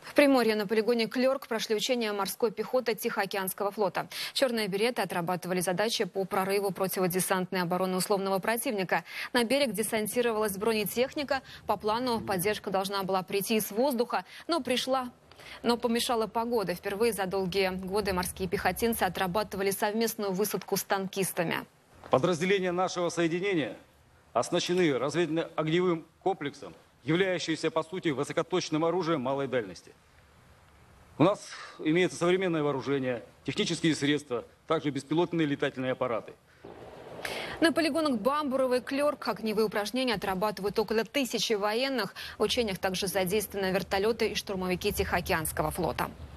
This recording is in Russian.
В Приморье на полигоне Клёрк прошли учения морской пехоты Тихоокеанского флота. Черные береты отрабатывали задачи по прорыву противодесантной обороны условного противника. На берег десантировалась бронетехника. По плану поддержка должна была прийти с воздуха, но помешала погода. Впервые за долгие годы морские пехотинцы отрабатывали совместную высадку с танкистами. Подразделения нашего соединения оснащены разведывательно-огневым комплексом, являющийся по сути высокоточным оружием малой дальности. У нас имеется современное вооружение, технические средства, также беспилотные летательные аппараты. На полигонах Бамбурово и Клёрк огневые упражнения отрабатывают около 1000 военных. В учениях также задействованы вертолеты и штурмовики Тихоокеанского флота.